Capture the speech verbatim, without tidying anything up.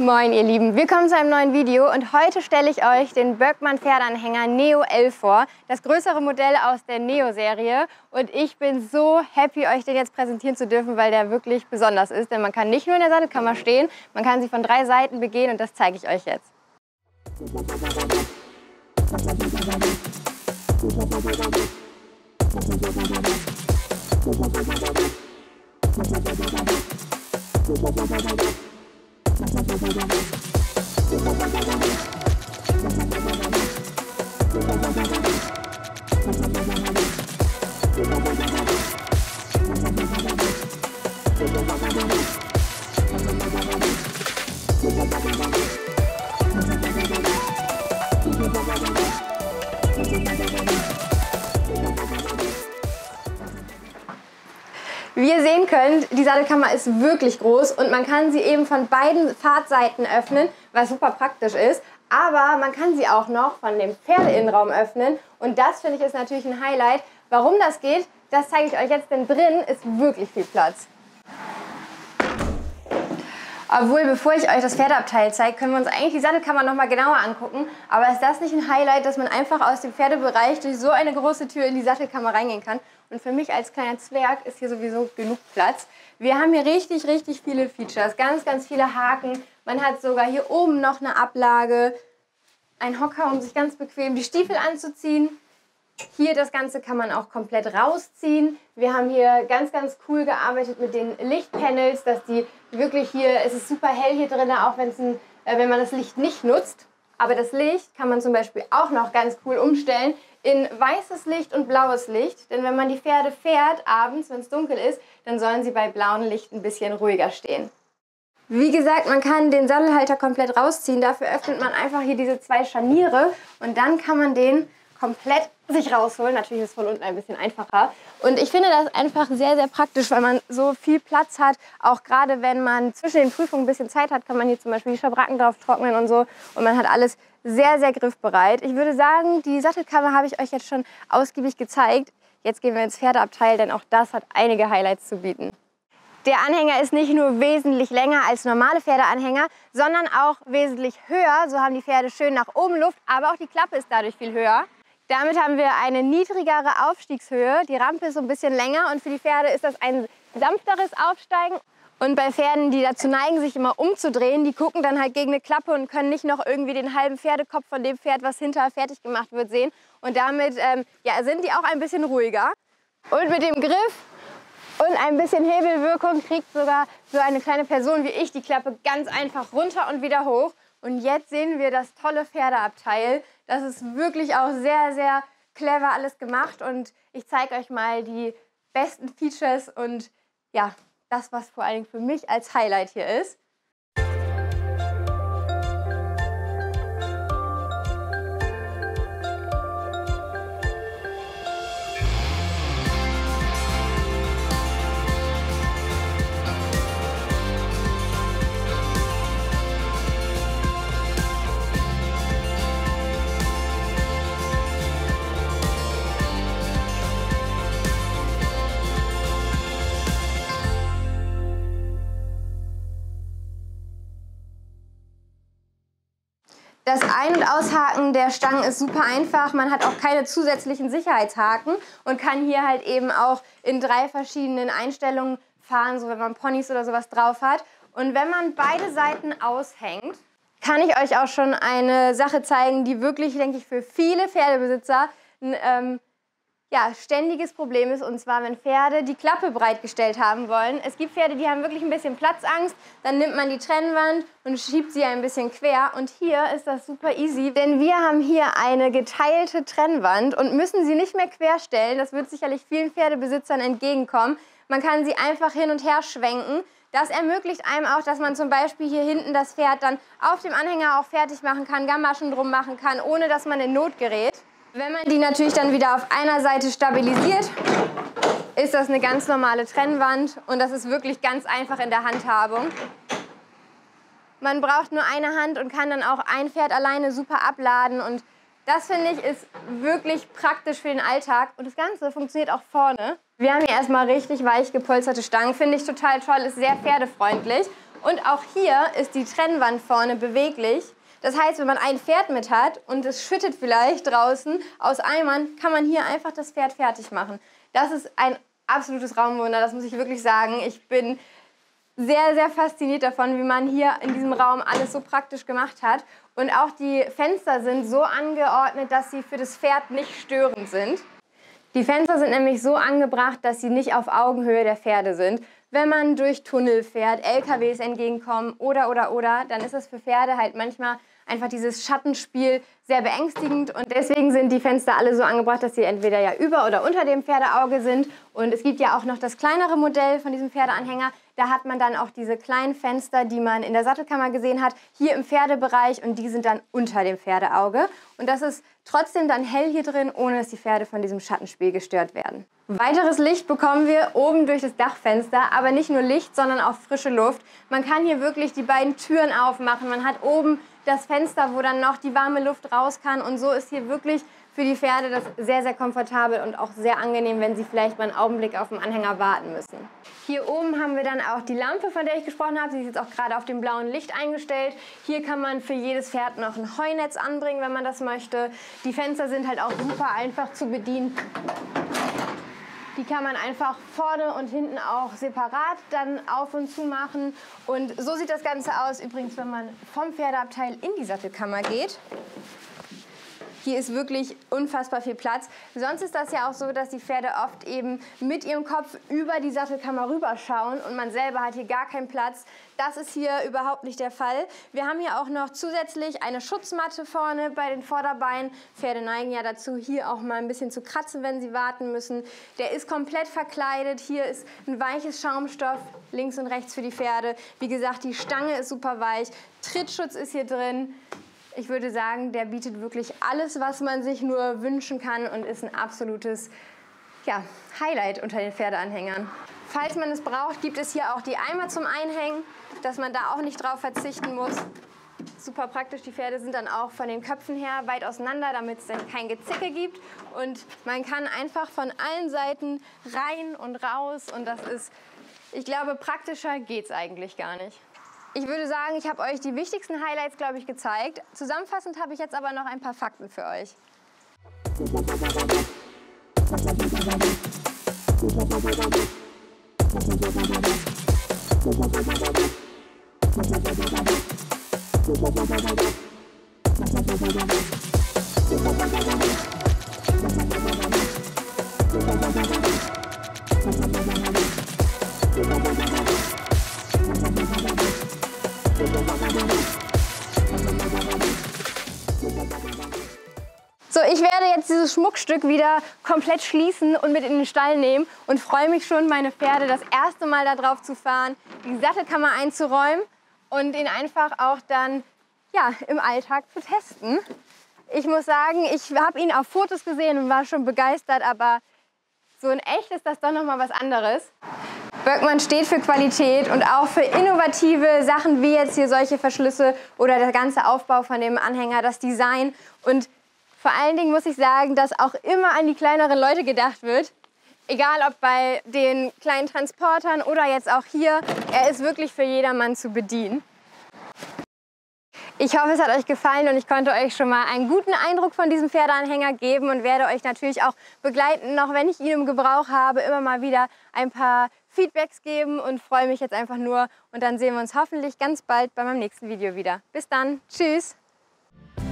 Moin ihr Lieben, willkommen zu einem neuen Video und heute stelle ich euch den Böckmann Pferdeanhänger Neo elf vor, das größere Modell aus der Neo-Serie, und ich bin so happy, euch den jetzt präsentieren zu dürfen, weil der wirklich besonders ist, denn man kann nicht nur in der Sattelkammer stehen, man kann sie von drei Seiten begehen und das zeige ich euch jetzt. Wie ihr sehen könnt, die Sattelkammer ist wirklich groß und man kann sie eben von beiden Fahrtseiten öffnen, was super praktisch ist. Aber man kann sie auch noch von dem Pferdeinnenraum öffnen und das finde ich ist natürlich ein Highlight. Warum das geht, das zeige ich euch jetzt, denn drin ist wirklich viel Platz. Obwohl, bevor ich euch das Pferdeabteil zeige, können wir uns eigentlich die Sattelkammer noch mal genauer angucken. Aber ist das nicht ein Highlight, dass man einfach aus dem Pferdebereich durch so eine große Tür in die Sattelkammer reingehen kann? Und für mich als kleiner Zwerg ist hier sowieso genug Platz. Wir haben hier richtig, richtig viele Features, ganz, ganz viele Haken. Man hat sogar hier oben noch eine Ablage, ein Hocker, um sich ganz bequem die Stiefel anzuziehen. Hier das Ganze kann man auch komplett rausziehen. Wir haben hier ganz, ganz cool gearbeitet mit den Lichtpanels, dass die wirklich hier, es ist super hell hier drin, auch wenn's ein, äh, wenn man das Licht nicht nutzt. Aber das Licht kann man zum Beispiel auch noch ganz cool umstellen in weißes Licht und blaues Licht. Denn wenn man die Pferde fährt abends, wenn es dunkel ist, dann sollen sie bei blauem Licht ein bisschen ruhiger stehen. Wie gesagt, man kann den Sattelhalter komplett rausziehen. Dafür öffnet man einfach hier diese zwei Scharniere und dann kann man den komplett sich rausholen. Natürlich ist es von unten ein bisschen einfacher. Und ich finde das einfach sehr, sehr praktisch, weil man so viel Platz hat. Auch gerade wenn man zwischen den Prüfungen ein bisschen Zeit hat, kann man hier zum Beispiel die Schabracken drauf trocknen und so. Und man hat alles sehr, sehr griffbereit. Ich würde sagen, die Sattelkammer habe ich euch jetzt schon ausgiebig gezeigt. Jetzt gehen wir ins Pferdeabteil, denn auch das hat einige Highlights zu bieten. Der Anhänger ist nicht nur wesentlich länger als normale Pferdeanhänger, sondern auch wesentlich höher. So haben die Pferde schön nach oben Luft, aber auch die Klappe ist dadurch viel höher. Damit haben wir eine niedrigere Aufstiegshöhe. Die Rampe ist so ein bisschen länger und für die Pferde ist das ein sanfteres Aufsteigen. Und bei Pferden, die dazu neigen, sich immer umzudrehen, die gucken dann halt gegen eine Klappe und können nicht noch irgendwie den halben Pferdekopf von dem Pferd, was hinterher fertig gemacht wird, sehen. Und damit ähm, ja, sind die auch ein bisschen ruhiger. Und mit dem Griff und ein bisschen Hebelwirkung kriegt sogar so eine kleine Person wie ich die Klappe ganz einfach runter und wieder hoch. Und jetzt sehen wir das tolle Pferdeabteil. Das ist wirklich auch sehr, sehr clever alles gemacht. Und ich zeige euch mal die besten Features und ja, das, was vor allen Dingen für mich als Highlight hier ist. Das Ein- und Aushaken der Stangen ist super einfach. Man hat auch keine zusätzlichen Sicherheitshaken und kann hier halt eben auch in drei verschiedenen Einstellungen fahren, so wenn man Ponys oder sowas drauf hat. Und wenn man beide Seiten aushängt, kann ich euch auch schon eine Sache zeigen, die wirklich, denke ich, für viele Pferdebesitzer ein ähm, ja, ständiges Problem ist, und zwar, wenn Pferde die Klappe breitgestellt haben wollen. Es gibt Pferde, die haben wirklich ein bisschen Platzangst, dann nimmt man die Trennwand und schiebt sie ein bisschen quer. Und hier ist das super easy, denn wir haben hier eine geteilte Trennwand und müssen sie nicht mehr quer stellen. Das wird sicherlich vielen Pferdebesitzern entgegenkommen. Man kann sie einfach hin und her schwenken. Das ermöglicht einem auch, dass man zum Beispiel hier hinten das Pferd dann auf dem Anhänger auch fertig machen kann, Gamaschen drum machen kann, ohne dass man in Not gerät. Wenn man die natürlich dann wieder auf einer Seite stabilisiert, ist das eine ganz normale Trennwand und das ist wirklich ganz einfach in der Handhabung. Man braucht nur eine Hand und kann dann auch ein Pferd alleine super abladen und das, finde ich, ist wirklich praktisch für den Alltag und das Ganze funktioniert auch vorne. Wir haben hier erstmal richtig weich gepolsterte Stangen, finde ich total toll, ist sehr pferdefreundlich. Und auch hier ist die Trennwand vorne beweglich. Das heißt, wenn man ein Pferd mit hat und es schüttet vielleicht draußen aus Eimern, kann man hier einfach das Pferd fertig machen. Das ist ein absolutes Raumwunder, das muss ich wirklich sagen. Ich bin sehr, sehr fasziniert davon, wie man hier in diesem Raum alles so praktisch gemacht hat. Und auch die Fenster sind so angeordnet, dass sie für das Pferd nicht störend sind. Die Fenster sind nämlich so angebracht, dass sie nicht auf Augenhöhe der Pferde sind. Wenn man durch Tunnel fährt, L K Ws entgegenkommen oder, oder, oder, dann ist das für Pferde halt manchmal einfach dieses Schattenspiel sehr beängstigend. Und deswegen sind die Fenster alle so angebracht, dass sie entweder ja über oder unter dem Pferdeauge sind. Und es gibt ja auch noch das kleinere Modell von diesem Pferdeanhänger. Da hat man dann auch diese kleinen Fenster, die man in der Sattelkammer gesehen hat, hier im Pferdebereich, und die sind dann unter dem Pferdeauge. Und das ist trotzdem dann hell hier drin, ohne dass die Pferde von diesem Schattenspiel gestört werden. Weiteres Licht bekommen wir oben durch das Dachfenster, aber nicht nur Licht, sondern auch frische Luft. Man kann hier wirklich die beiden Türen aufmachen. Man hat oben das Fenster, wo dann noch die warme Luft raus kann, und so ist hier wirklich für die Pferde das sehr, sehr komfortabel und auch sehr angenehm, wenn sie vielleicht mal einen Augenblick auf den Anhänger warten müssen. Hier oben haben wir dann auch die Lampe, von der ich gesprochen habe. Sie ist jetzt auch gerade auf dem blauen Licht eingestellt. Hier kann man für jedes Pferd noch ein Heunetz anbringen, wenn man das möchte. Die Fenster sind halt auch super einfach zu bedienen. Die kann man einfach vorne und hinten auch separat dann auf und zu machen. Und so sieht das Ganze aus, übrigens, wenn man vom Pferdeabteil in die Sattelkammer geht. Hier ist wirklich unfassbar viel Platz. Sonst ist das ja auch so, dass die Pferde oft eben mit ihrem Kopf über die Sattelkammer rüberschauen und man selber hat hier gar keinen Platz. Das ist hier überhaupt nicht der Fall. Wir haben hier auch noch zusätzlich eine Schutzmatte vorne bei den Vorderbeinen. Pferde neigen ja dazu, hier auch mal ein bisschen zu kratzen, wenn sie warten müssen. Der ist komplett verkleidet. Hier ist ein weiches Schaumstoff links und rechts für die Pferde. Wie gesagt, die Stange ist super weich. Trittschutz ist hier drin. Ich würde sagen, der bietet wirklich alles, was man sich nur wünschen kann, und ist ein absolutes, ja, Highlight unter den Pferdeanhängern. Falls man es braucht, gibt es hier auch die Eimer zum Einhängen, dass man da auch nicht drauf verzichten muss. Super praktisch, die Pferde sind dann auch von den Köpfen her weit auseinander, damit es dann kein Gezicke gibt. Und man kann einfach von allen Seiten rein und raus, und das ist, ich glaube, praktischer geht es eigentlich gar nicht. Ich würde sagen, ich habe euch die wichtigsten Highlights, glaube ich, gezeigt. Zusammenfassend habe ich jetzt aber noch ein paar Fakten für euch. So, ich werde jetzt dieses Schmuckstück wieder komplett schließen und mit in den Stall nehmen und freue mich schon, meine Pferde das erste Mal da drauf zu fahren, die Sattelkammer einzuräumen und ihn einfach auch dann, ja, im Alltag zu testen. Ich muss sagen, ich habe ihn auf Fotos gesehen und war schon begeistert, aber so in echt ist das doch noch mal was anderes. Böckmann steht für Qualität und auch für innovative Sachen wie jetzt hier solche Verschlüsse oder der ganze Aufbau von dem Anhänger, das Design. Und vor allen Dingen muss ich sagen, dass auch immer an die kleineren Leute gedacht wird. Egal ob bei den kleinen Transportern oder jetzt auch hier, er ist wirklich für jedermann zu bedienen. Ich hoffe, es hat euch gefallen und ich konnte euch schon mal einen guten Eindruck von diesem Pferdeanhänger geben und werde euch natürlich auch begleiten, auch wenn ich ihn im Gebrauch habe, immer mal wieder ein paar Feedbacks geben und freue mich jetzt einfach nur. Und dann sehen wir uns hoffentlich ganz bald bei meinem nächsten Video wieder. Bis dann, tschüss!